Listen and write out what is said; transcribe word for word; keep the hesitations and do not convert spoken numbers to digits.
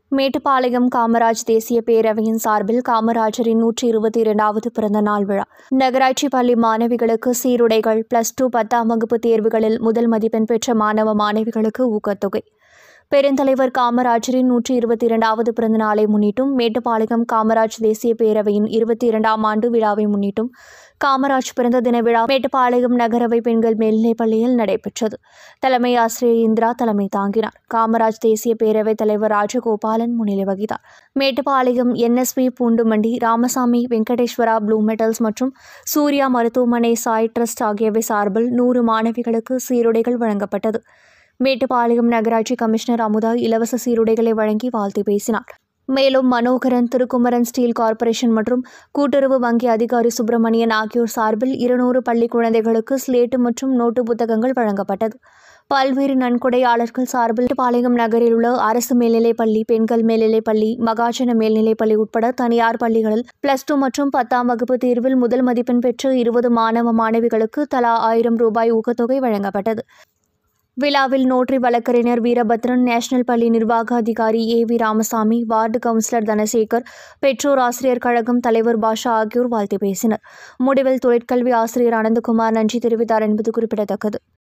மேட்டுப்பாளையம் காமராஜ் தேசிய பேரவையின் சார்பில் காமராஜரின் நூற்றி இருபத்தி இரண்டாவது பிறந்த நாள் விழா. நகராட்சி பள்ளி மாணவிகளுக்கு சீருடைகள், பிளஸ் டூ பத்தாம் வகுப்பு தேர்வுகளில் முதல் மதிப்பெண் பெற்ற மாணவ மாணவிகளுக்கு ஊக்கத்தொகை. பெருந்தலைவர் காமராஜரின் நூற்றி இருபத்தி இரண்டாவது பிறந்த நாளை முன்னிட்டும், மேட்டுப்பாளையம் காமராஜ் தேசிய பேரவையின் இருபத்தி இரண்டாம் ஆண்டு விழாவை முன்னிட்டும் காமராஜ் பிறந்த தின விழா மேட்டுப்பாளையம் நகரவை பெண்கள் மேல்நிலைப் பள்ளியில் நடைபெற்றது. தலைமை ஆசிரியர் இந்திரா தலைமை தாங்கினார். காமராஜ் தேசிய பேரவைத் தலைவர் ராஜகோபாலன் முன்னிலை வகித்தார். மேட்டுப்பாளையம் என்எஸ்பி பூண்டுமண்டி, ராமசாமி, வெங்கடேஸ்வரா ப்ளூ மெட்டல்ஸ் மற்றும் சூர்யா மருத்துவமனை சாய் டிரஸ்ட் ஆகியவை சார்பில் நூறு மாணவிகளுக்கு சீருடைகள் வழங்கப்பட்டது. மேட்டுப்பாளையம் நகராட்சி கமிஷனர் அமுதா இலவச சீருடைகளை வழங்கி வாழ்த்து பேசினார். மேலும் மனோகரன், திருக்குமரன் ஸ்டீல் கார்ப்பரேஷன் மற்றும் கூட்டுறவு வங்கி அதிகாரி சுப்பிரமணியன் ஆகியோர் சார்பில் இருநூறு பள்ளி குழந்தைகளுக்கு ஸ்லேட்டு மற்றும் நோட்டு புத்தகங்கள் வழங்கப்பட்டது. பல்வேறு நன்கொடையாளர்கள் சார்பில் பாளையம் நகரில் உள்ள அரசு மேல்நிலைப் பள்ளி, பெண்கள் மேல்நிலைப் பள்ளி, மகாஜன மேல்நிலைப் பள்ளி உட்பட தனியார் பள்ளிகளில் பிளஸ் டூ மற்றும் பத்தாம் வகுப்பு தேர்வில் முதல் மதிப்பெண் பெற்ற இருபது மாணவ மாணவிகளுக்கு தலா ஆயிரம் ரூபாய் ஊக்கத்தொகை வழங்கப்பட்டது. விழாவில் நோட்டரி வழக்கறிஞர் வீரபத்ரன், நேஷனல் பள்ளி நிர்வாக அதிகாரி A V Ramasamy, ward councillor Dhanasekar, பெற்றோர் ஆசிரியர் கழகம் தலைவர் பாஷா ஆகியோர் வாழ்த்து பேசினர். முடிவில் தொழிற்கல்வி ஆசிரியர் அனந்தகுமார் நன்றி தெரிவித்தார் என்பது குறிப்பிடத்தக்கது.